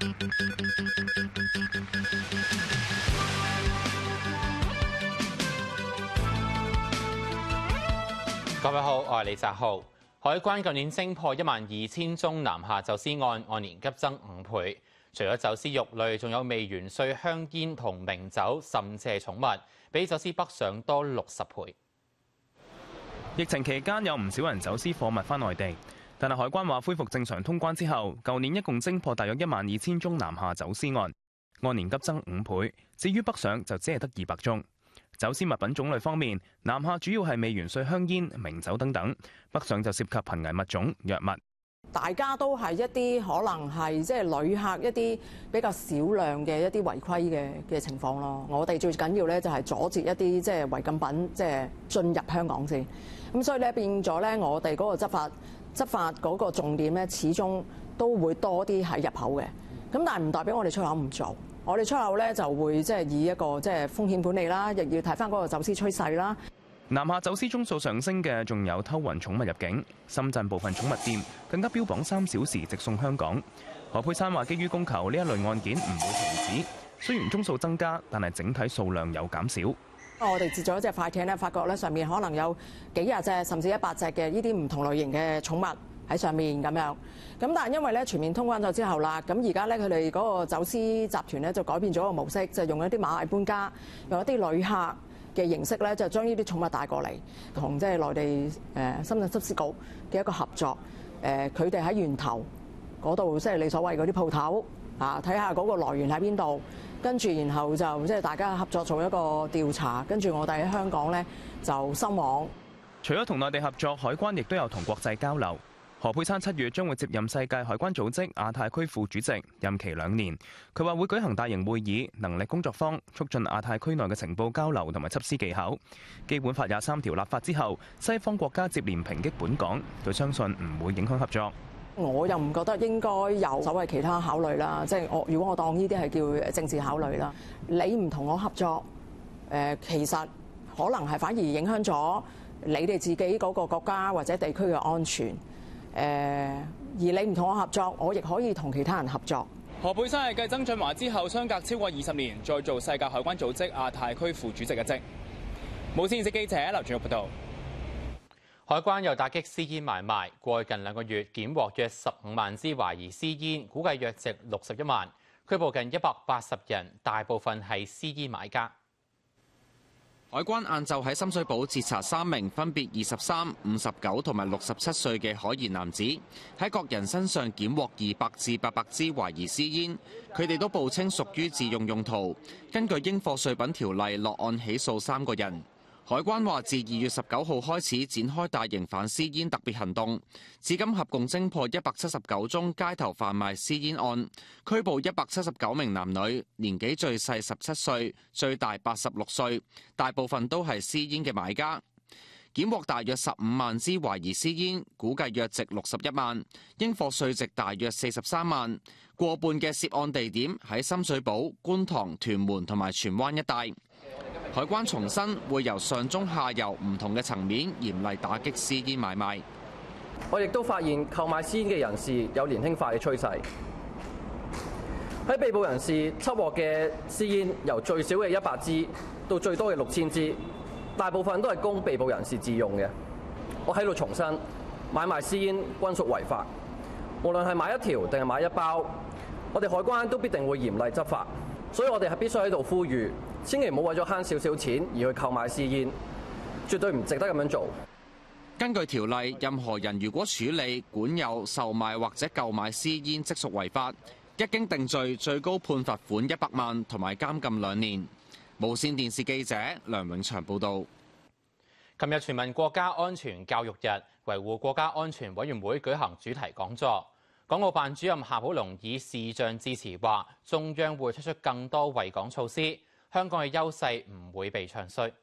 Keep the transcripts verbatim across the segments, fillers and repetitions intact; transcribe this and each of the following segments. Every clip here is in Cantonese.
各位好，我係李澤浩。海關舊年偵破一萬二千宗南下走私案，按年急增五倍。除咗走私肉類，仲有未完稅香煙同名酒，甚至係寵物，比走私北上多六十倍。 疫情期間有唔少人走私貨物返內地，但係海關話恢復正常通關之後，舊年一共偵破大約一萬二千宗南下走私案，按年急增五倍。至於北上就只係得二百宗。走私物品種類方面，南下主要係未完稅香煙、名酒等等；北上就涉及瀕危物種、藥物。 大家都係一啲可能係即係旅客一啲比較少量嘅一啲違規嘅嘅情況咯。我哋最緊要咧就係阻截一啲即係違禁品即係進入香港先。咁所以咧變咗咧，我哋嗰個執法執法嗰個重點咧，始終都會多啲喺入口嘅。咁但係唔代表我哋出口唔做。我哋出口咧就會即係以一個即係風險管理啦，亦要睇翻嗰個走私趨勢啦。 南下走私宗數上升嘅，仲有偷運寵物入境。深圳部分寵物店更加標榜三小時直送香港。何佩珊話：基於供求，呢一類案件唔會停止。雖然宗數增加，但係整體數量有減少。 我哋截咗一隻快艇咧，發覺咧上面可能有幾廿隻甚至一百隻嘅呢啲唔同類型嘅寵物喺上面咁樣。咁但係因為咧全面通關咗之後啦，咁而家咧佢哋嗰個走私集團咧就改變咗個模式，就用一啲螞蟻搬家，用一啲旅客嘅形式咧，就將呢啲寵物帶過嚟，同即係內地誒深圳執事局嘅一個合作。誒佢哋喺源頭嗰度，即係你所謂嗰啲鋪頭啊，睇下嗰個來源喺邊度，跟住然後就即係大家合作做一個調查，跟住我哋喺香港咧就收網。 除咗同內地合作，海關亦都有同國際交流。何佩珊七月將會接任世界海關組織亞太區副主席，任期兩年。佢話會舉行大型會議、能力工作坊，促進亞太區內嘅情報交流同埋緝私技巧。基本法廿三條立法之後，西方國家接連抨擊本港，佢相信唔會影響合作。 我又唔覺得應該有所謂其他考慮啦，即係我如果我當呢啲係叫政治考慮啦，你唔同我合作，誒其實可能係反而影響咗你哋自己嗰個國家或者地區嘅安全。誒，而你唔同我合作，我亦可以同其他人合作。 何佩珊係繼曾俊華之後，相隔超過二十年，再做世界海關組織亞太區副主席嘅職。無線電視記者劉俊玉報道。 海關又打擊私煙買賣，過去近兩個月檢獲約十五萬支懷疑私煙，估計約值六十一萬，拘捕近一百八十人，大部分係私煙買家。 海關晏晝喺深水埗截查三名分別二十三、五十九同埋六十七歲嘅可疑男子，喺各人身上檢獲二百至八百支懷疑私煙，佢哋都報稱屬於自用用途。根據應課稅品條例，落案起訴三個人。海關話，自二月十九號開始展開大型反私煙特別行動，至今合共偵破一百七十九宗街頭販賣私煙案，拘捕一百七十九名男女，年紀最細十七歲，最大八十六歲，大部分都係私煙嘅買家。檢獲大約十五萬支懷疑私煙，估計約值六十一萬，應課稅值大約四十三萬。過半嘅涉案地點喺深水埗、觀塘、屯門同埋荃灣一帶。海關重申會由上中下游唔同嘅層面嚴厲打擊私煙買賣。 我亦都發現購買私煙嘅人士有年輕化嘅趨勢。喺被捕人士緝獲嘅私煙由最少嘅一百支到最多嘅六千支，大部分都係供被捕人士自用嘅。我喺度重申，買賣私煙均屬違法。無論係買一條定係買一包，我哋海關都必定會嚴厲執法。所以我哋係必須喺度呼籲，千祈唔好為咗慳少少錢而去購買私煙，絕對唔值得咁樣做。 根據條例，任何人如果處理、管有、售賣或者購買私煙，即屬違法。一經定罪，最高判罰款一百萬同埋監禁兩年。無線電視記者梁永祥報導。 琴日全民國家安全教育日，維護國家安全委員會舉行主題講座。港澳辦主任夏寶龍以視像致辭話，中央會推出更多惠港措施，香港嘅優勢唔會被唱衰。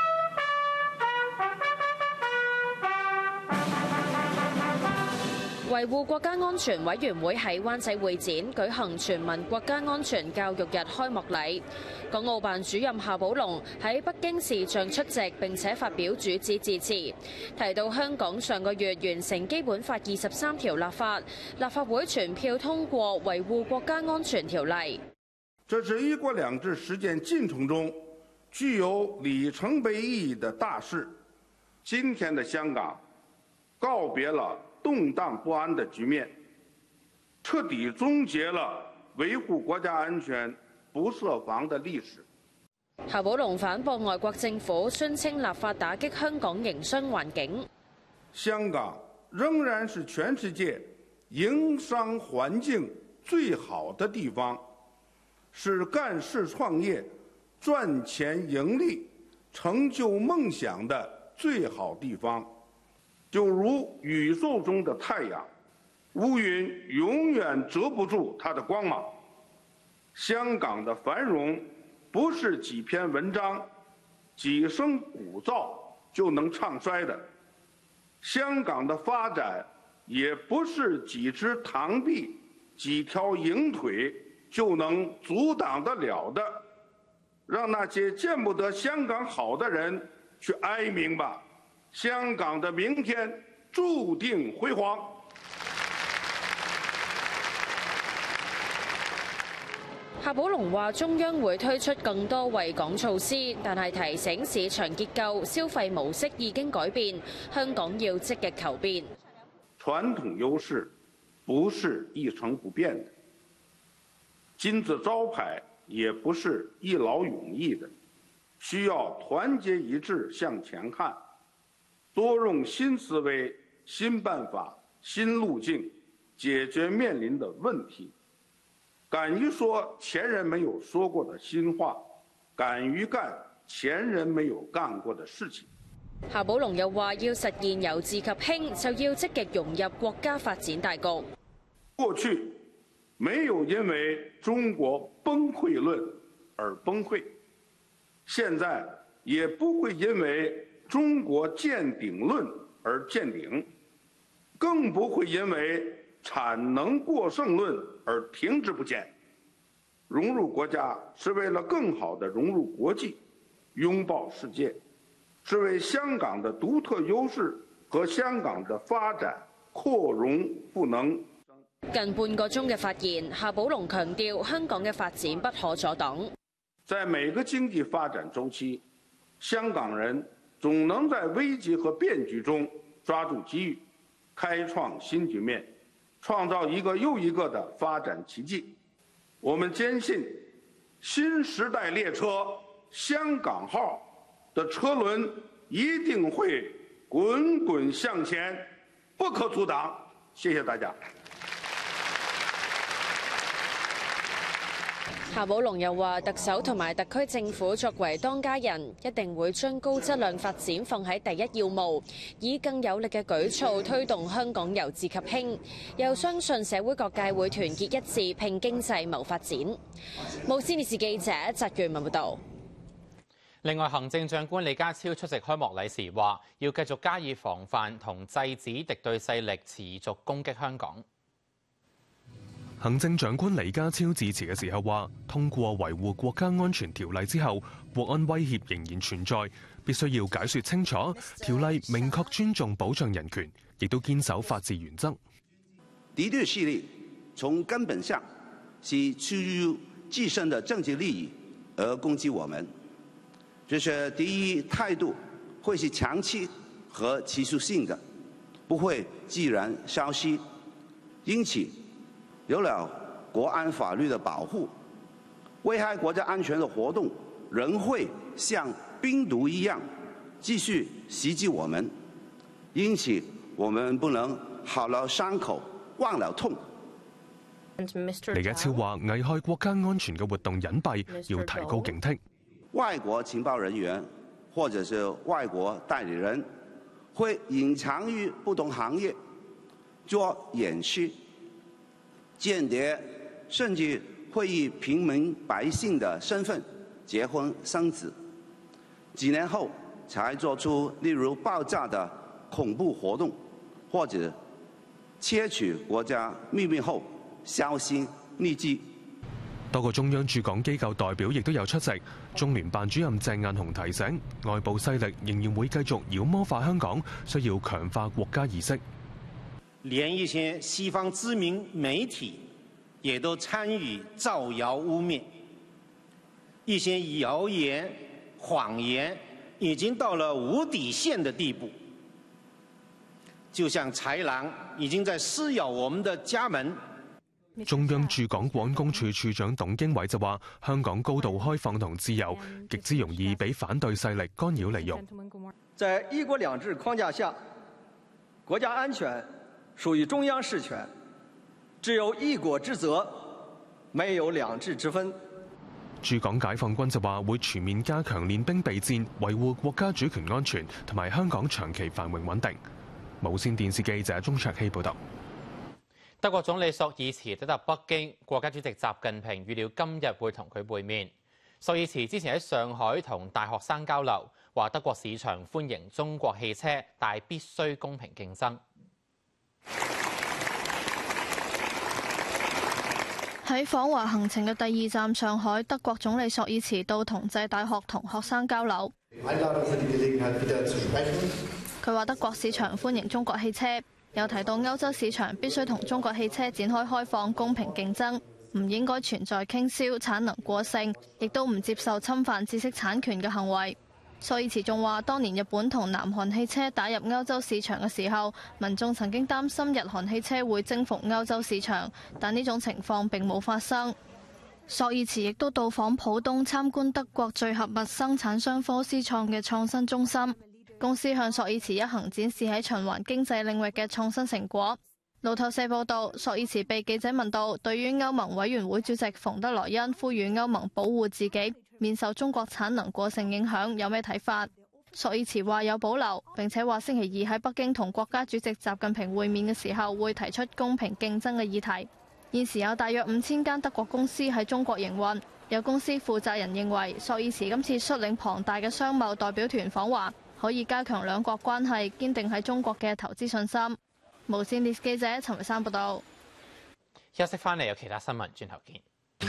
維維護國家安全委員會喺灣仔會展舉行全民國家安全教育日開幕禮，港澳辦主任夏寶龍喺北京視像出席並且發表主旨致辭，提到香港上個月完成基本法二十三條立法，立法會全票通過維護國家安全條例。 這是一國兩制實踐進程中具有里程碑意義的大事。今天的香港告別了動盪不安的局面，徹底終結了維護國家安全不設防的歷史。 夏寶龍反駁外國政府宣稱立法打擊香港營商環境。 香港仍然是全世界營商環境最好的地方，是幹事創業、賺錢盈利、成就夢想的最好地方。就如宇宙中的太陽，烏雲永遠遮不住它的光芒。香港的繁榮不是幾篇文章、幾聲鼓噪就能唱衰的，香港的發展也不是幾隻螳臂、幾條硬腿就能阻擋得了的。讓那些見不得香港好的人去哀鳴吧，香港的明天注定輝煌。 夏寶龍話：中央會推出更多惠港措施，但係提醒市場結構、消費模式已經改變，香港要積極求變。 傳統優勢不是一成不變的，金字招牌也不是一勞永逸的，需要團結一致向前看。多用新思維、新辦法、新路徑解決面臨的問題，敢於說前人沒有說過的新話，敢於幹前人沒有幹過的事情。 夏寶龍又話：要實現由治及興，就要積極融入國家發展大局。 過去沒有因為中國崩潰論而崩潰，現在也不會因為中國見頂論而見頂，更不會因為產能過剩論而停滯不前。融入國家是為了更好地融入國際，擁抱世界，是為香港的獨特優勢和香港的發展擴容賦能。 近半個鐘嘅發言，夏寶龍強調香港嘅發展不可阻擋。 在每個經濟發展週期，香港人總能在危機和變局中抓住機遇，開創新局面，創造一個又一個的發展奇蹟。我們堅信，新時代列車香港號的車輪一定會滾滾向前，不可阻擋。謝謝大家。 夏寶龍又話：特首同埋特區政府作為當家人，一定會將高質量發展放喺第一要務，以更有力嘅舉措推動香港由治及興。又相信社會各界會團結一致，拼經濟謀發展。無線電視記者翟元文報道。 另外，行政長官李家超出席開幕禮時話：要繼續加以防範同制止敵對勢力持續攻擊香港。 行政長官李家超致辭嘅時候話，通過維護國家安全條例之後，國安威脅仍然存在，必須要解說清楚。條例明確尊重保障人權，亦都堅守法治原則。 敵對勢力從根本上是出於自身的政治利益而攻擊我們，這是敵意態度會是長期和持續性的，不會自然消失。因此，有了國安法律的保護，危害國家安全的活動仍會像病毒一樣繼續襲擊我們，因此我們不能好了傷口忘了痛。 李家超話：危害國家安全嘅活動隱蔽，要提高警惕。 外國情報人員或者是外國代理人會隱藏於不同行業做掩飾。間諜甚至會以平民百姓的身份結婚生子，幾年後才做出例如爆炸的恐怖活動或者竊取國家秘密後銷聲匿跡。 多個中央駐港機構代表亦都有出席。中聯辦主任鄭雁雄提醒，外部勢力仍然會繼續妖魔化香港，需要強化國家意識。 連一些西方知名媒體也都參與造謠污蔑，一些謠言、謊言已經到了無底線的地步，就像豺狼已經在撕咬我們的家門。 中央駐港國安公署署長董經緯就話：香港高度開放同自由，極之容易俾反對勢力干擾利用。 在一國兩制框架下，國家安全屬於中央事權，只有一國之責，沒有兩制之分。 駐港解放軍就話會全面加強練兵備戰，維護國家主權安全同埋香港長期繁榮穩定。無線電視記者鍾卓希報道。 德國總理朔爾茨抵達北京，國家主席習近平預料今日會同佢會面。朔爾茨之前喺上海同大學生交流，話德國市場歡迎中國汽車，但必須公平競爭。 喺訪華行程嘅第二站上海，德國總理朔爾茨到同濟大學同學生交流。佢話德國市場歡迎中國汽車。又提到歐洲市場必須同中國汽車展開開放、公平競爭，唔應該存在傾銷、產能過剩，亦都唔接受侵犯知識產權嘅行為。朔爾茨仲話，當年日本同南韓汽車打入歐洲市場嘅時候，民眾曾經擔心日韓汽車會征服歐洲市場，但呢種情況並冇發生。朔爾茨亦都到訪浦東參觀德國聚合物生產商科思創嘅創新中心。公司向朔爾茨一行展示喺循環經濟領域嘅創新成果。路透社報道，朔爾茨被記者問到對於歐盟委員會主席馮德萊恩呼籲歐盟保護自己免受中國產能過剩影響有咩睇法？朔爾茨話有保留，並且話星期二喺北京同國家主席習近平會面嘅時候會提出公平競爭嘅議題。現時有大約五千間德國公司喺中國營運。有公司負責人認為，朔爾茨今次率領龐大嘅商貿代表團訪華，可以加強兩國關係，堅定喺中國嘅投資信心。無線電視記者陳慧珊報道。 休息翻嚟有其他新聞，轉頭見。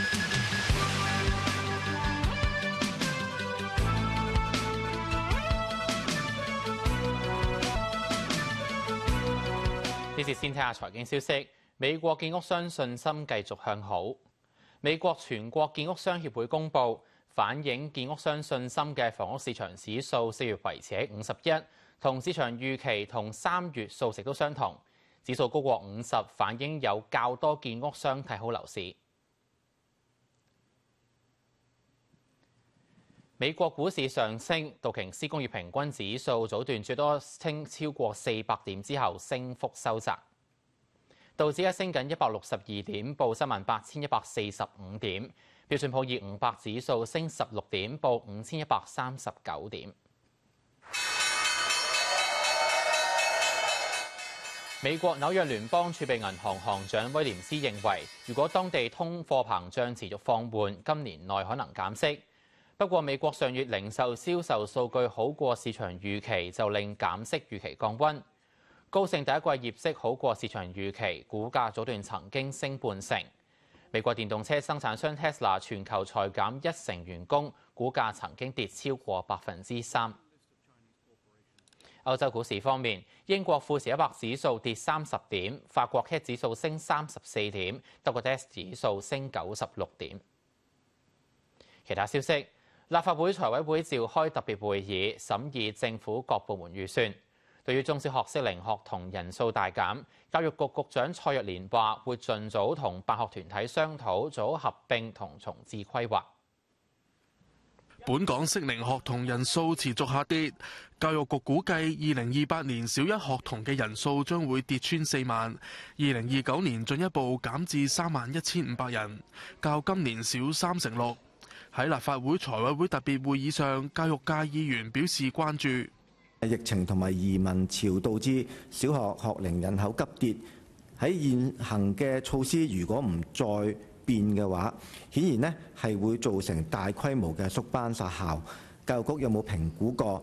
呢次先睇下財經消息。美國建屋商信心繼續向好。美國全國建屋商協會公佈，反映建屋商信心嘅房屋市場指數四月維持喺五十一，同市場預期同三月數值都相同。指數高過五十，反映有較多建屋商睇好樓市。美國股市上升，道瓊斯工業平均指數早段最多升超過四百點之後，升幅收窄。道指一升緊一百六十二點，報三萬八千一百四十五點。標準普爾五百指數升十六點，報五千一百三十九點。美國紐約聯邦儲備銀行行長威廉斯認為，如果當地通貨膨脹持續放緩，今年內可能減息。不過，美國上月零售銷售數據好過市場預期，就令減息預期降溫。高盛第一季業績好過市場預期，股價早段曾經升半成。美國電動車生產商 Tesla 全球裁減一成員工，股價曾經跌超過百分之三。歐洲股市方面，英國富時一百指數跌三十點，法國 C A C 指數升三十四點，德國 D A X 指數升九十六點。其他消息，立法會財委會召開特別會議，審議政府各部門預算。對於中小學適齡學童人數大減，教育局局長蔡若蓮話會盡早同辦學團體商討，做好合併同重置規劃。 本港適齡學童人數持續下跌，教育局估計二零二八年小一學童嘅人數將會跌穿四萬，二零二九年進一步減至三萬一千五百人，較今年少三成六。喺立法會財委會特別會議上，教育界議員表示關注。 疫情同埋移民潮導致小學學齡人口急跌，喺現行嘅措施如果唔再變嘅話，顯然呢係會造成大規模嘅縮班殺校。教育局有冇評估過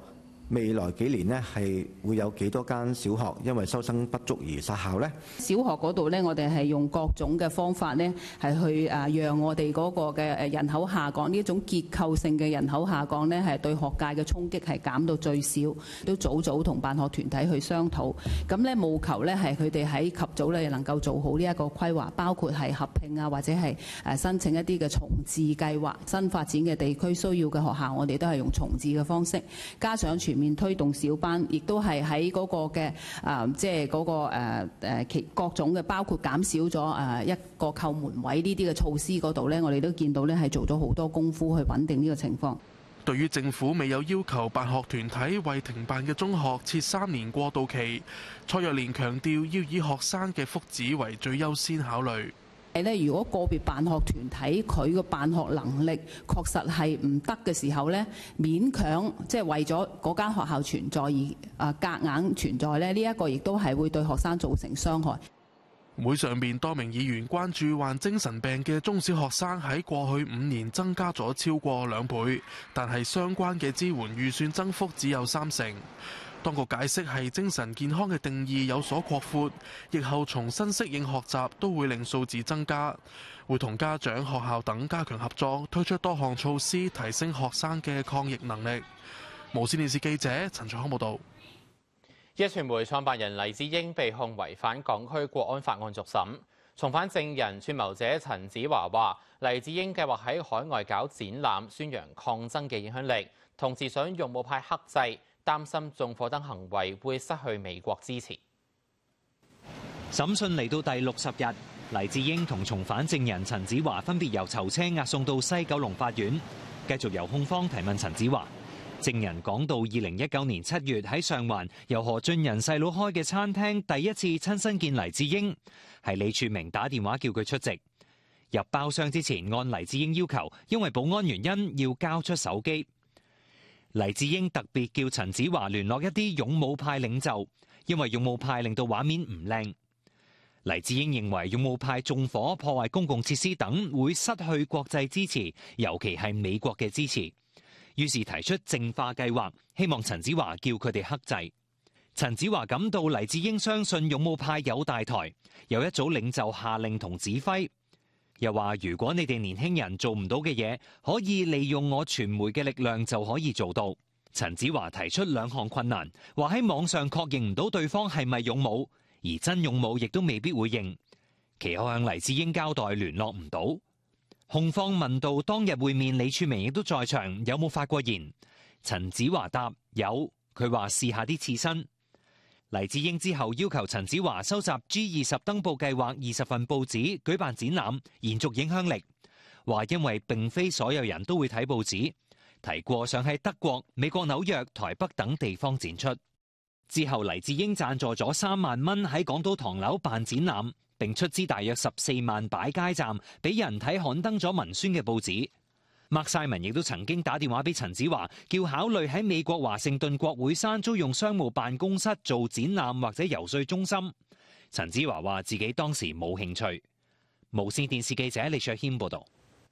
未來幾年呢，係會有幾多間小學因為收生不足而殺校呢？ 小學嗰度呢，我哋係用各種嘅方法呢，係去誒讓我哋嗰個嘅誒人口下降，呢一種結構性嘅人口下降呢，係對學界嘅衝擊係減到最少。都早早同辦學團體去商討，咁呢務求呢，係佢哋喺及早咧能夠做好呢一個規劃，包括係合併啊，或者係誒申請一啲嘅重置計劃。新發展嘅地區需要嘅學校，我哋都係用重置嘅方式，加上全面推動小班，亦都係喺嗰個嘅誒，即係嗰個誒誒其各種嘅，包括減少咗誒一個扣門位呢啲嘅措施嗰度呢，我哋都見到呢係做咗好多功夫去穩定呢個情況。 對於政府未有要求辦學團體為停辦嘅中學設三年過渡期，蔡若蓮強調要以學生嘅福祉為最優先考慮。 係咧，如果個別辦學團體佢個辦學能力確實係唔得嘅時候咧，勉強即係為咗嗰間學校存在而啊夾硬存在咧，呢一個亦都係會對學生造成傷害。 會上面多名議員關注患精神病嘅中小學生喺過去五年增加咗超過兩倍，但係相關嘅支援預算增幅只有三成。當局解釋係精神健康嘅定義有所擴闊，疫後重新適應學習都會令數字增加，會同家長、學校等加強合作，推出多項措施提升學生嘅抗疫能力。無線電視記者陳卓康報導。 壹傳媒創辦人黎智英被控違反港區國安法案續審，重返證人串謀者陳子華話：黎智英計劃喺海外搞展覽，宣揚抗爭嘅影響力，同時想用武派克制，擔心縱火等行為會失去美國支持。 審訊嚟到第六十日，黎智英同重返證人陳子華分別由囚車押送到西九龍法院，繼續由控方提問陳子華。證人講到二零一九年七月喺上環由何俊仁細佬開嘅餐廳第一次親身見黎智英，係李柱銘打電話叫佢出席。入包廂之前，按黎智英要求，因為保安原因要交出手機。黎智英特別叫陳子華聯絡一啲勇武派領袖，因為勇武派令到畫面唔靚。黎智英認為勇武派縱火破壞公共設施等會失去國際支持，尤其係美國嘅支持。於是提出淨化計劃，希望陳子華叫佢哋克制。陳子華感到黎智英相信勇武派有大台，有一組領袖下令同指揮，又話如果你哋年輕人做唔到嘅嘢，可以利用我傳媒嘅力量就可以做到。陳子華提出兩項困難，話喺網上確認唔到對方係咪勇武，而真勇武亦都未必會認。其後向黎智英交代聯絡唔到。控方問到當日會面李柱銘亦都在場，有冇發過言？陳子華答有，佢話試下啲刺身。黎智英之後要求陳子華收集 G 二十登報計劃二十份報紙，舉辦展覽，延續影響力。話因為並非所有人都會睇報紙，提過想喺德國、美國紐約、台北等地方展出。之後黎智英贊助咗三萬蚊喺港島唐樓辦展覽，並出資大約十四萬擺街站，俾人睇刊登咗文宣嘅報紙。麥賽文亦都曾經打電話俾陳子華，叫考慮喺美國華盛頓國會山租用商務辦公室做展覽或者遊說中心。陳子華話自己當時冇興趣。無線電視記者李卓謙報道。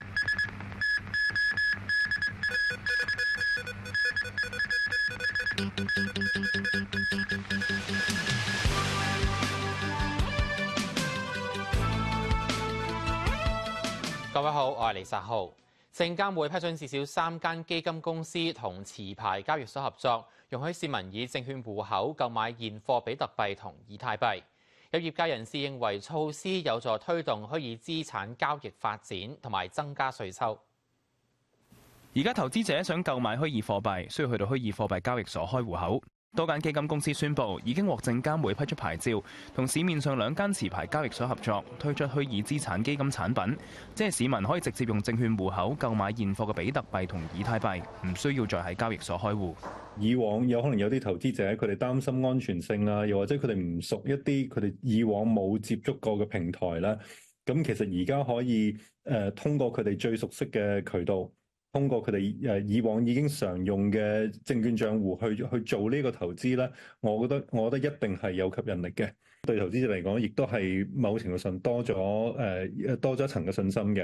各位好，我係李澤浩。證監會批准至少三間基金公司同持牌交易所合作，容許市民以證券戶口購買現貨比特幣同以太幣。有業界人士認為措施有助推動虛擬資產交易發展，同埋增加稅收。 而家投資者想購買虛擬貨幣，需要去到虛擬貨幣交易所開戶口。多間基金公司宣布已經獲證監會批出牌照，同市面上兩間持牌交易所合作，推出虛擬資產基金產品，即係市民可以直接用證券戶口購買現貨嘅比特幣同以太幣，唔需要再喺交易所開戶。 以往有可能有啲投資者佢哋擔心安全性啊，又或者佢哋唔熟一啲佢哋以往冇接觸過嘅平台啦。咁其實而家可以誒、呃、通過佢哋最熟悉嘅渠道，通過佢哋誒以往已經常用嘅證券帳戶去去做呢個投資咧，我覺得我覺得一定係有吸引力嘅。對投資者嚟講，亦都係某程度上多咗誒、呃、多咗一層嘅信心嘅。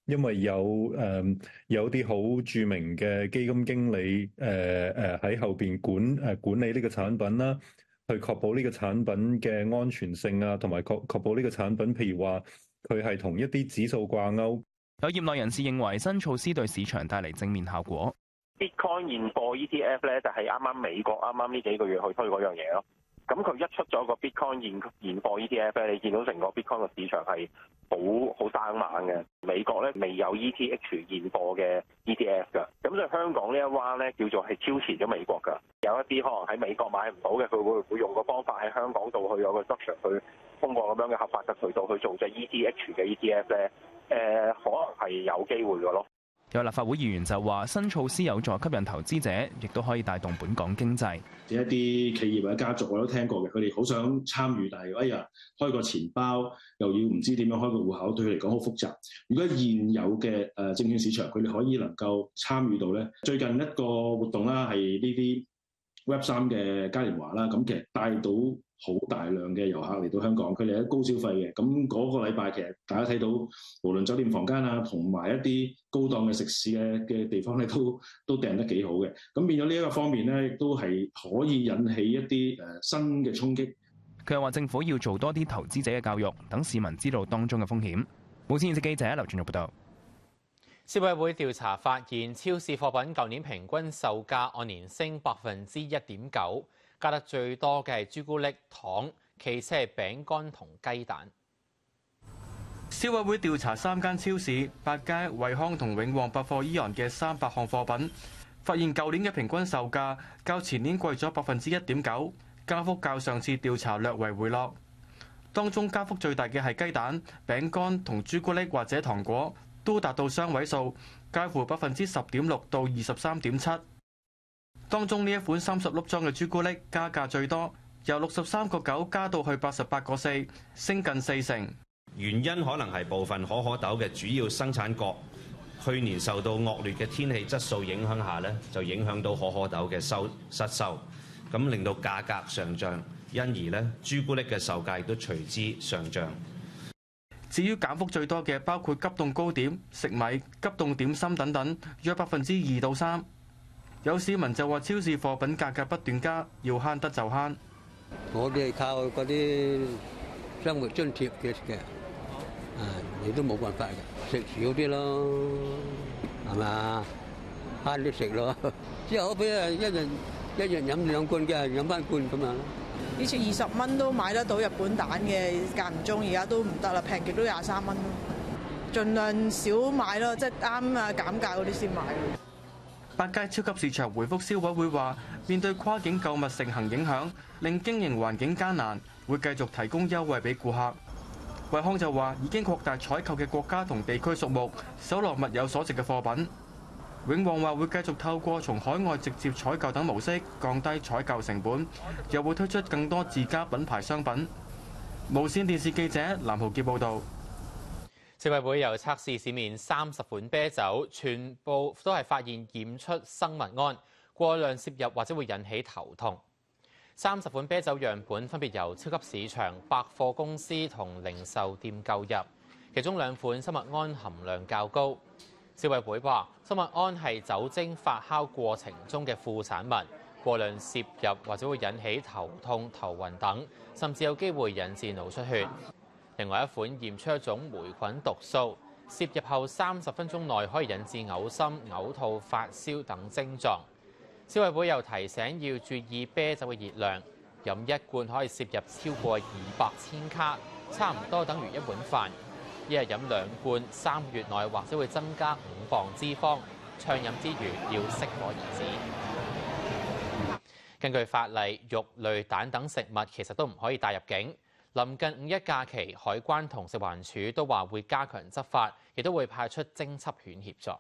因為有誒、呃、有啲好著名嘅基金經理誒誒喺後邊管誒、呃、管理呢個產品啦，去確保呢個產品嘅安全性啊，同埋確確保呢個產品，譬如話佢係同一啲指數掛鈎。 有業內人士認為新措施對市場帶嚟正面效果。 Bitcoin 現貨 E T F 咧就係啱啱美國啱啱呢幾個月去推嗰樣嘢咯。咁佢一出咗個 Bitcoin 現現貨 E T F 咧，你見到成個 Bitcoin 嘅市場係好好生猛嘅。美國咧未有 E T H 現貨嘅 E T F 㗎，咁所以香港呢一彎咧叫做係超前咗美國㗎。有一啲可能喺美國買唔到嘅，佢會會用個方法喺香港度去有個 structure 去通過咁樣嘅合法嘅渠道去做隻 E T H 嘅 E T F 咧，誒、呃、可能係有機會㗎咯。 有立法會議員就話：新措施有助吸引投資者，亦都可以帶動本港經濟。 一啲企業或者家族我都聽過嘅，佢哋好想參與，但係哎呀開個錢包又要唔知點樣開個戶口，對佢嚟講好複雜。如果現有嘅誒證券市場，佢哋可以能夠參與到咧，最近一個活動啦係呢啲 Web 三嘅嘉年華啦，咁其實帶到好大量嘅遊客嚟到香港，佢哋喺高消費嘅，咁嗰個禮拜其實大家睇到，無論酒店房間啊，同埋一啲高檔嘅食肆嘅嘅地方咧，都都訂得幾好嘅。咁變咗呢一個方面咧，亦都係可以引起一啲誒新嘅衝擊。 佢又話政府要做多啲投資者嘅教育，等市民知道當中嘅風險。無線電視記者劉俊玉報道。 消委會調查發現，超市貨品舊年平均售價按年升百分之一點九。加得最多嘅係朱古力、糖，其次係餅乾同雞蛋。 消委會調查三間超市，百佳、惠康同永旺百貨依昂嘅三百項貨品，發現舊年嘅平均售價較前年貴咗百分之一點九，加幅較上次調查略為回落。當中加幅最大嘅係雞蛋、餅乾同朱古力或者糖果，都達到雙位數，介乎百分之十點六到二十三點七。當中呢一款三十粒裝嘅朱古力加價最多，由六十三個九加到去八十八個四，升近四成。 原因可能係部分可可豆嘅主要生產國去年受到惡劣嘅天氣質素影響下呢，就影響到可可豆嘅收失收，咁令到價格上漲，因而呢朱古力嘅售價亦都隨之上漲。 至於減幅最多嘅包括急凍糕點、食米、急凍點心等等，約百分之二到三。有市民就話超市貨品價格不斷加，要慳得就慳。 我哋係靠嗰啲生活津貼嘅嘅，啊，你都冇辦法嘅，食少啲咯，係嘛？慳啲食咯，即係好比啊，一人一人飲兩罐嘅，飲翻罐咁樣。 以前二十蚊都買得到日本蛋嘅，間唔中而家都唔得啦，平極都廿三蚊咯。盡量少買咯，即係啱啊減價嗰啲先買。 百佳超級市場回覆消委會話，面對跨境購物盛行影響，令經營環境艱難，會繼續提供優惠俾顧客。惠康就話已經擴大採購嘅國家同地區數目，搜羅物有所值嘅貨品。永旺話會繼續透過從海外直接採購等模式，降低採購成本，又會推出更多自家品牌商品。無線電視記者藍浩傑報導。 消委會又測試市面三十款啤酒，全部都係發現驗出生物胺，過量攝入或者會引起頭痛。三十款啤酒樣本分別由超級市場、百貨公司同零售店購入，其中兩款生物胺含量較高。消委會話，生物胺係酒精發酵過程中嘅副產物，過量攝入或者會引起頭痛、頭暈等，甚至有機會引致腦出血。另外一款驗出一種霉菌毒素，攝入後三十分鐘內可以引致嘔心、嘔吐、發燒等症狀。消委會又提醒要注意啤酒嘅熱量，飲一罐可以攝入超過二百千卡，差唔多等於一碗飯。一日飲兩罐，三個月內或者會增加五磅脂肪。暢飲之餘要適可而止。根據法例，肉類、蛋等食物其實都唔可以帶入境。臨近五一假期，海關同食環署都話會加強執法，亦都會派出偵緝犬協助。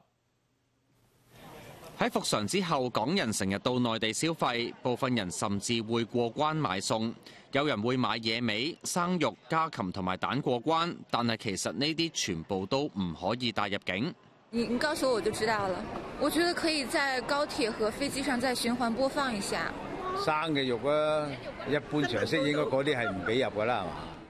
喺復常之後，港人成日到內地消費，部分人甚至會過關買餸，有人會買野味、生肉、家禽同埋蛋過關，但係其實呢啲全部都唔可以帶入境。 你你告訴我我就知道了，我覺得可以在高鐵和飛機上再循環播放一下。 生嘅肉啊，一般常識應該嗰啲係唔俾入㗎啦，係嘛？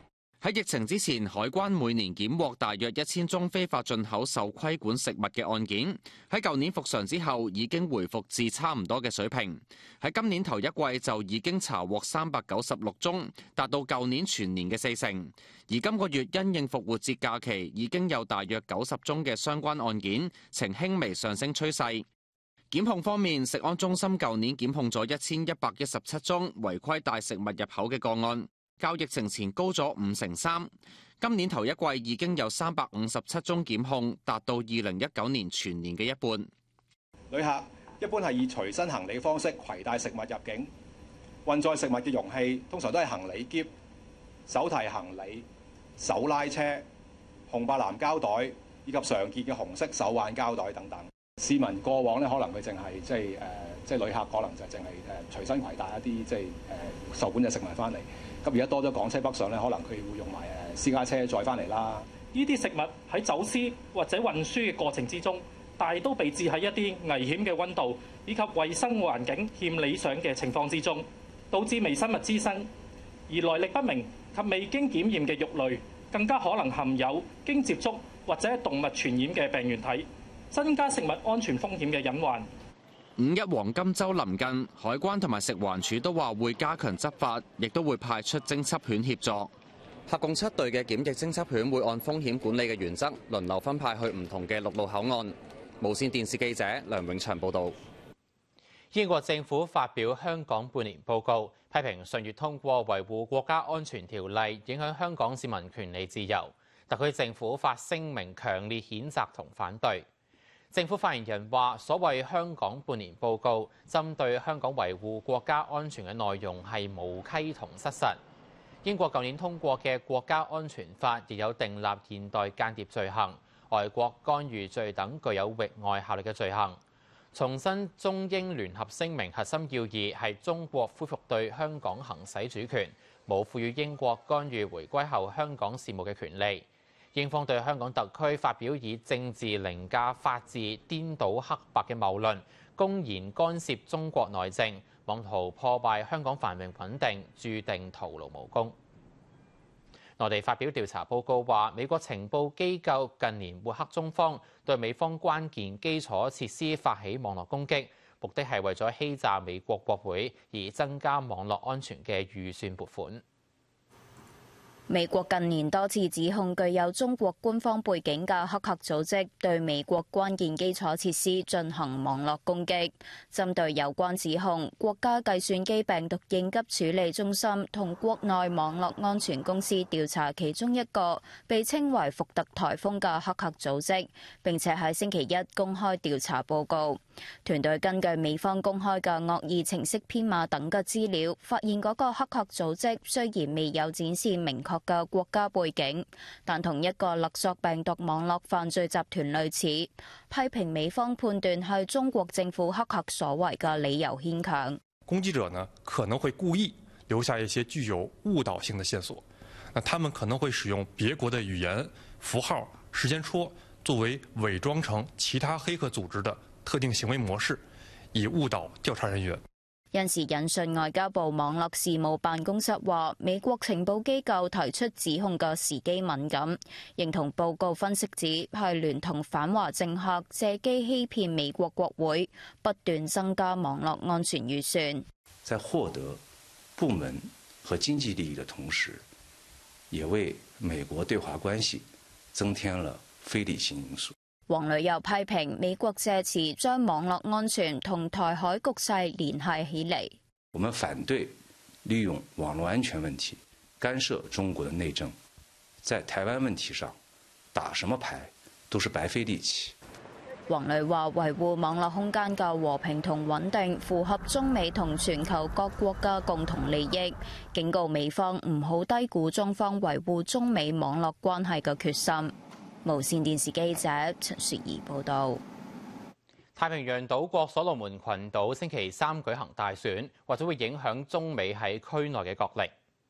喺疫情之前，海關每年檢獲大約一千宗非法進口受規管食物嘅案件。喺舊年復常之後，已經回復至差唔多嘅水平。喺今年頭一季就已經查獲三百九十六宗，達到舊年全年嘅四成。而今個月因應復活節假期，已經有大約九十宗嘅相關案件呈輕微上升趨勢。檢控方面，食安中心舊年檢控咗一千一百一十七宗違規帶食物入口嘅個案，較疫情前高咗五成三。今年頭一季已經有三百五十七宗檢控，達到二零一九年全年嘅一半。 旅客一般係以隨身行李方式攜帶食物入境，運載食物嘅容器通常都係行李篋、手提行李、手拉車、紅白藍膠袋以及常見嘅紅色手挽膠袋等等。市民過往咧，可能佢淨係即係誒，即係旅客可能就淨係誒隨身攜帶一啲即係誒受管嘅食物翻嚟。咁而家多咗港車北上咧，可能佢會用埋誒私家車載翻嚟啦。 呢啲食物喺走私或者運輸嘅過程之中，大都被置喺一啲危險嘅溫度以及衛生環境欠理想嘅情況之中，導致微生物滋生。而來歷不明及未經檢驗嘅肉類，更加可能含有經接觸或者動物傳染嘅病原體，增加食物安全風險嘅隱患。 五一黃金週臨近，海關同埋食環署都話會加強執法，亦都會派出偵緝犬協助。合共七隊嘅檢疫偵緝犬會按風險管理嘅原則輪流分派去唔同嘅陸路口岸。無線電視記者梁永祥報導。 英國政府發表香港半年報告，批評上月通過維護國家安全條例，影響香港市民權利自由。特區政府發聲明強烈譴責同反對。政府發言人話：所謂香港半年報告，針對香港維護國家安全嘅內容係無稽同失實。英國舊年通過嘅國家安全法亦有訂立現代間諜罪行、外國干預罪等具有域外效力嘅罪行。重申中英聯合聲明核心要義係中國恢復對香港行使主權，冇賦予英國干預回歸後香港事務嘅權利。英方對香港特區發表以政治凌駕法治、顛倒黑白嘅謬論，公然干涉中國內政，妄圖破壞香港繁榮穩定，注定徒勞無功。內地發表調查報告話，美國情報機構近年抹黑中方，對美方關鍵基礎設施發起網絡攻擊，目的係為咗欺詐美國國會而增加網絡安全嘅預算撥款。 美國近年多次指控具有中國官方背景嘅黑客組織對美國關鍵基礎設施進行網絡攻擊。針對有關指控，國家計算機病毒應急處理中心同國內網絡安全公司調查其中一個被稱為福特颱風嘅黑客組織，並且喺星期一公開調查報告。團隊根據美方公開嘅惡意程式編碼等嘅資料，發現嗰個黑客組織雖然未有展示明確嘅國家背景，但同一個勒索病毒網絡犯罪集團類似，批評美方判斷係中國政府黑客所為嘅理由牽強。 攻擊者呢可能會故意留下一些具有誤導性的線索，那他們可能會使用別國的語言、符號、時間戳作為偽裝成其他黑客組織的特定行為模式，以誤導調查人員。 因時引述外交部網絡事務辦公室話，美國情報機構提出指控嘅時機敏感，認同報告分析指係聯同反華政客借機欺騙美國國會，不斷增加網絡安全預算。 在獲得部門和經濟利益的同時，也為美國對華關係增添了非理性因素。 黃磊又批評美國借詞將網絡安全同台海局勢聯繫起嚟。 我們反對利用網絡安全問題干涉中國的內政，在台灣問題上打什麼牌都是白費力氣。 黃磊話維護網絡空間嘅和平同穩定符合中美同全球各國嘅共同利益，警告美方唔好低估中方維護中美網絡關係嘅決心。無線電視記者陳雪兒報導。 太平洋島國所羅門群島星期三舉行大選，或者會影響中美喺區內嘅角力。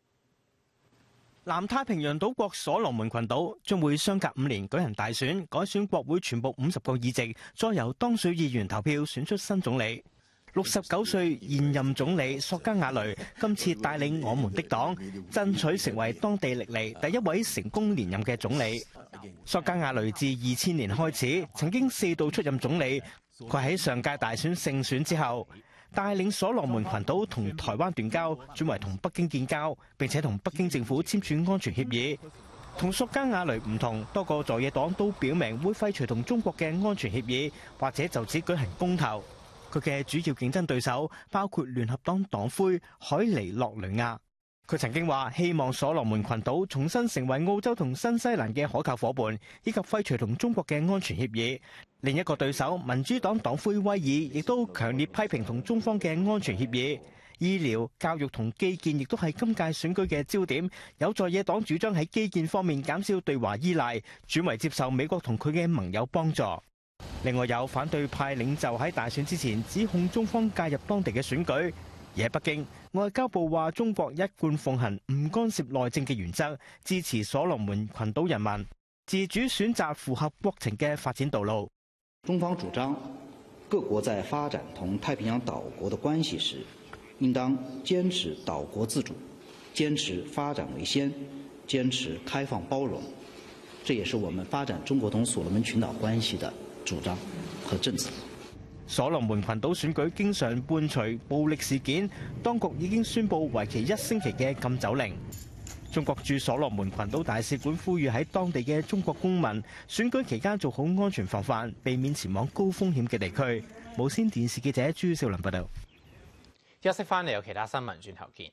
南太平洋島國所羅門群島將會相隔五年舉行大選，改選國會全部五十個議席，再由當選議員投票選出新總理。 六十九歲現任總理索加瓦雷今次帶領我們的黨爭取成為當地歷嚟第一位成功連任嘅總理。索加瓦雷自二千年開始曾經四度出任總理，佢喺上屆大選勝選之後，帶領所羅門群島同台灣斷交，轉為同北京建交，並且同北京政府簽署安全協議。同索加瓦雷唔同，多個在野黨都表明會廢除同中國嘅安全協議，或者就此舉行公投。佢嘅主要競爭對手包括聯合黨黨魁海尼洛雷亞。佢曾經話希望所羅門群島重新成為澳洲同新西蘭嘅可靠夥伴，以及廢除同中國嘅安全協議。另一個對手民主黨黨魁威爾亦都強烈批評同中方嘅安全協議。醫療、教育同基建亦都係今屆選舉嘅焦點。有在野黨主張喺基建方面減少對華依賴，轉為接受美國同佢嘅盟友幫助。另外有反對派領袖喺大選之前指控中方介入當地嘅選舉，而喺北京，外交部話中國一貫奉行唔干涉內政嘅原則，支持所羅門群島人民自主選擇符合國情嘅發展道路。 中方主張，各國在發展同太平洋島國的關係時，應當堅持島國自主，堅持發展為先，堅持開放包容。這也是我們發展中國同所羅門群島關係的主張和政策。 所羅門群島選舉經常伴隨暴力事件，當局已經宣布為期一星期嘅禁酒令。中國駐所羅門群島大使館呼籲喺當地嘅中國公民選舉期間做好安全防範，避免前往高風險嘅地區。無線電視記者朱少林報道。 休息翻嚟有其他新聞，轉頭見。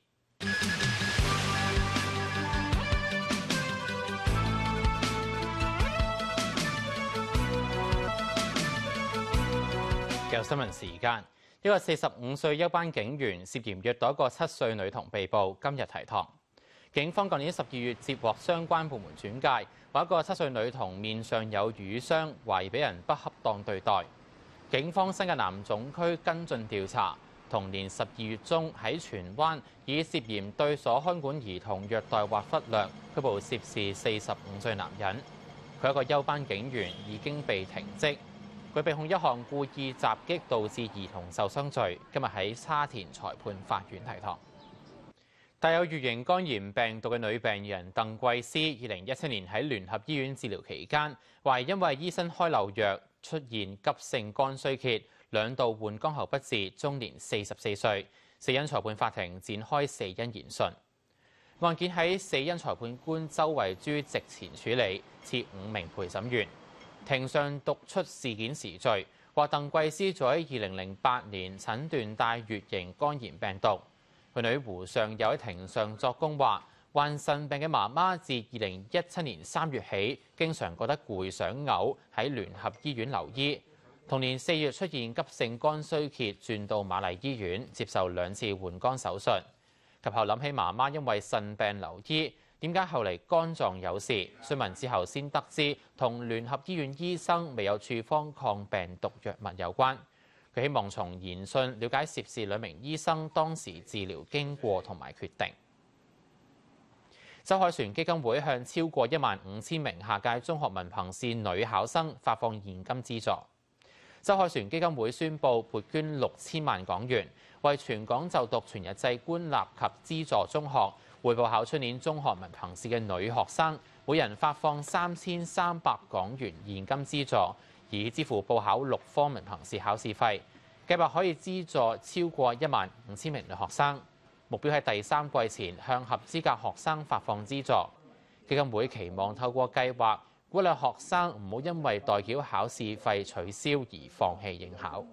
有新聞時間，一個四十五歲休班警員涉嫌虐待一個七歲女童被捕，今日提堂。警方舊年十二月接獲相關部門轉介，話一個七歲女童面上有瘀傷，懷疑俾人不恰當對待。警方新界南總區跟進調查，同年十二月中喺荃灣以涉嫌對所看管兒童虐待或忽略拘捕涉事四十五歲男人。佢一個休班警員已經被停職。佢被控一項故意襲擊導致兒童受傷罪，今日喺沙田裁判法院提堂。帶有乙型肝炎病毒嘅女病人鄧桂思，二零一七年喺聯合醫院治療期間，懷疑因為醫生開漏藥，出現急性肝衰竭，兩度換肝後不治，終年四十四歲。死因裁判法庭展開死因研訊。案件喺死因裁判官周慧珠席前處理，設五名陪審員。庭上讀出事件時序，話鄧桂思早喺二零零八年診斷帶乙型肝炎病毒。佢女胡上有喺庭上作供話，患腎病嘅媽媽自二零一七年三月起，經常覺得攰想嘔，喺聯合醫院留醫。同年四月出現急性肝衰竭，轉到瑪麗醫院接受兩次換肝手術。及後諗起媽媽因為腎病留醫。點解後嚟肝臟有事？詢問之後先得知，同聯合醫院醫生未有處方抗病毒藥物有關。佢希望從研訊了解涉事兩名醫生當時治療經過同埋決定。周凱旋基金會向超過一萬五千名下屆中學文憑試女考生發放現金資助。周凱旋基金會宣布撥捐六千萬港元，為全港就讀全日制官立及資助中學匯報考出年中學文憑試嘅女學生，每人發放三千三百港元現金資助，以支付報考六科文憑試考試費。計劃可以資助超過一萬五千名女學生，目標喺第三季前向合資格學生發放資助。基金會期望透過計劃鼓勵學生唔好因為代繳考試費取消而放棄應考。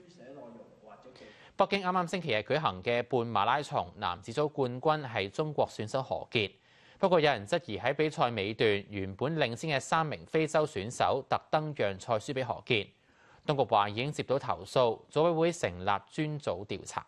北京啱啱星期日舉行嘅半馬拉松男子組冠軍係中國選手何潔，不過有人質疑喺比賽尾段原本領先嘅三名非洲選手特登讓賽輸俾何潔。當局話已經接到投訴，組委會成立專組調查。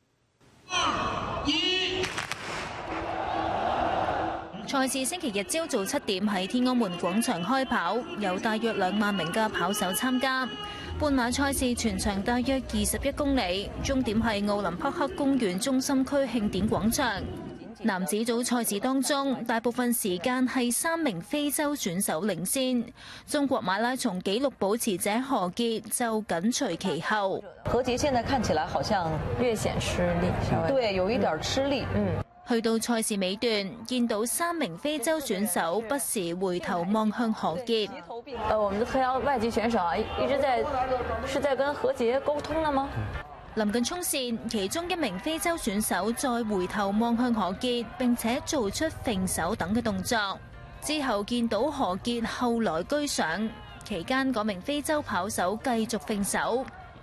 賽事星期日朝早七點喺天安門廣場開跑，有大約兩萬名嘅跑手參加。半馬賽事全長大約二十一公里，終點係奧林匹克公園中心區慶典廣場。 男子組賽事當中，大部分時間係三名非洲選手領先，中國馬拉松紀錄保持者何潔就緊隨其後。 何潔現在看起來好像略顯吃力，對，有一點吃力。嗯， 去到賽事尾段，見到三名非洲選手不時回頭望向何潔。 呃，我們的特邀外籍選手啊，一直在是在跟何潔溝通了嗎？ 臨近衝線，其中一名非洲選手再回頭望向何潔，並且做出揈手等嘅動作。之後見到何潔後來居上，期間嗰名非洲跑手繼續揈手。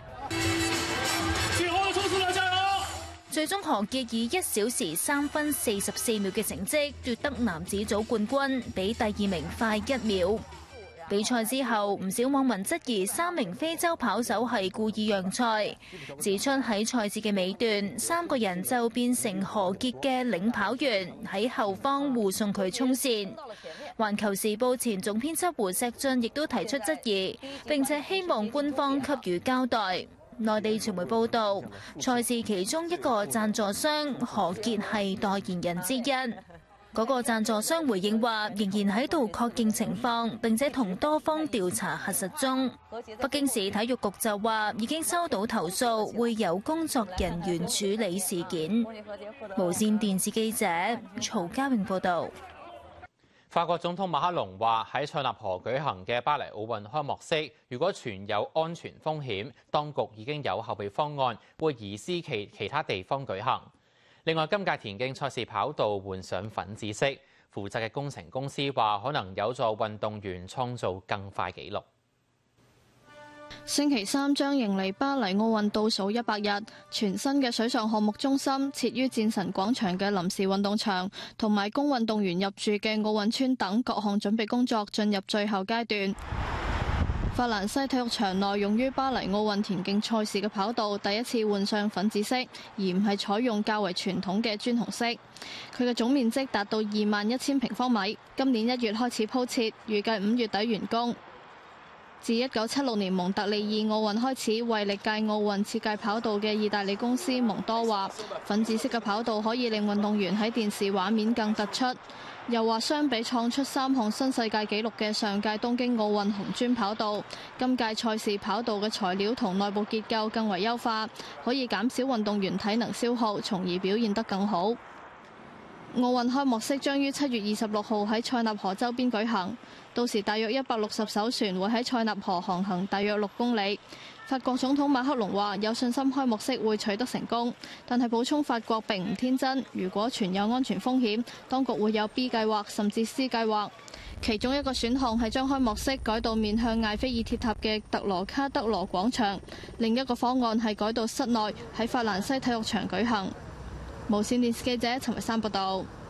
最終何潔以一小時三分四十四秒嘅成績奪得男子組冠軍，比第二名快一秒。比賽之後，唔少網民質疑三名非洲跑手係故意讓賽，指出喺賽事嘅尾段，三個人就變成何潔嘅領跑員，喺後方護送佢衝線。環球時報前總編輯胡錫進亦都提出質疑，並且希望官方給予交代。內地傳媒報道，賽事其中一個贊助商何潔係代言人之一。嗰個贊助商回應話，仍然喺度確認情況，並且同多方調查核實中。北京市體育局就話已經收到投訴，會有工作人員處理事件。無線電視記者曹家穎報導。 法國總統馬克龍話：喺塞納河舉行嘅巴黎奧運開幕式，如果存有安全風險，當局已經有後備方案，會移師其其他地方舉行。另外，今屆田徑賽事跑道換上粉紫色，負責嘅工程公司話可能有助運動員創造更快紀錄。 星期三將迎嚟巴黎奧運倒數一百日，全新嘅水上項目中心設於戰神廣場嘅臨時運動場，同埋供運動員入住嘅奧運村等各項準備工作進入最後階段。法蘭西體育場內用於巴黎奧運田徑賽事嘅跑道第一次換上粉紫色，而唔係採用較為傳統嘅磚紅色。佢嘅總面積達到二萬一千平方米，今年一月開始鋪設，預計五月底完工。自一九七六年蒙特利爾奧運開始，為歷屆奧運設計跑道嘅意大利公司蒙多話，粉紫色嘅跑道可以令運動員喺電視畫面更突出。又話相比創出三項新世界紀錄嘅上屆東京奧運紅磚跑道，今屆賽事跑道嘅材料同內部結構更為優化，可以減少運動員體能消耗，從而表現得更好。奧運開幕式將於七月二十六號喺塞納河周邊舉行，到時大約一百六十艘船會喺塞納河航行大約六公里。法國總統馬克龍話有信心開幕式會取得成功，但係補充法國並唔天真，如果存有安全風險，當局會有 B 計劃甚至 C 計劃。其中一個選項係將開幕式改到面向艾菲爾鐵塔嘅特羅卡德羅廣場，另一個方案係改到室內喺法蘭西體育場舉行。無線電視記者陳慧珊報道。